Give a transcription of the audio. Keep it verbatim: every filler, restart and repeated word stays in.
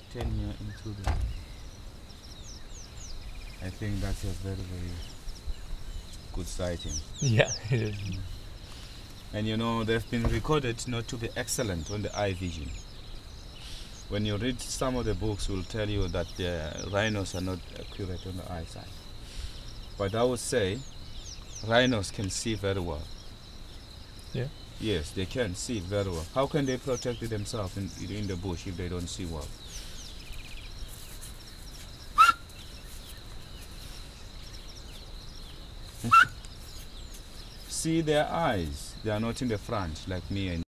ten year into the, I think that's a very, very good sighting. Yeah, it is. Mm. And you know, they've been recorded not to be excellent on the eye vision. When you read some of the books, will tell you that the rhinos are not accurate on the eyesight. But I would say rhinos can see very well. Yeah. Yes, they can see very well. How can they protect themselves in, in the bush if they don't see well? See their eyes. They are not in the front like me and